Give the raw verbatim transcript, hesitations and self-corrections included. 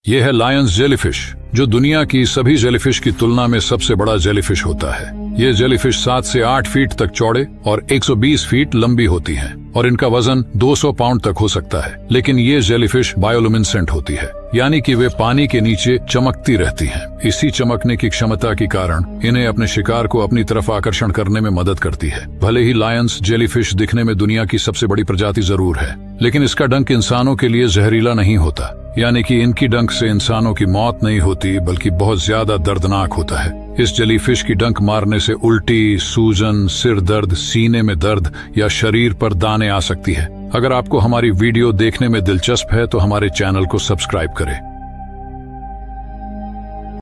ये है Lions jellyfish, जो दुनिया की सभी जेलीफिश की तुलना में सबसे बड़ा जेलीफिश होता है। ये जेलीफिश सात से आठ फीट तक चौड़े और एक सौ बीस फीट लंबी होती हैं और इनका वजन दो सौ पाउंड तक हो सकता है। लेकिन ये जेलीफिश बायोलुमिनेसेंट होती है, यानी कि वे पानी के नीचे चमकती रहती हैं। इसी चमकने की क्षमता के कारण इन्हें अपने शिकार को अपनी तरफ आकर्षण करने में मदद करती है। भले ही लायंस जेलीफिश दिखने में दुनिया की सबसे बड़ी प्रजाति जरूर है, लेकिन इसका डंक इंसानों के लिए जहरीला नहीं होता, यानी कि इनकी डंक से इंसानों की मौत नहीं होती बल्कि बहुत ज्यादा दर्दनाक होता है। इस जेलीफिश की डंक मारने से उल्टी, सूजन, सिर दर्द, सीने में दर्द या शरीर पर दाने आ सकती है। अगर आपको हमारी वीडियो देखने में दिलचस्प है तो हमारे चैनल को सब्सक्राइब करें।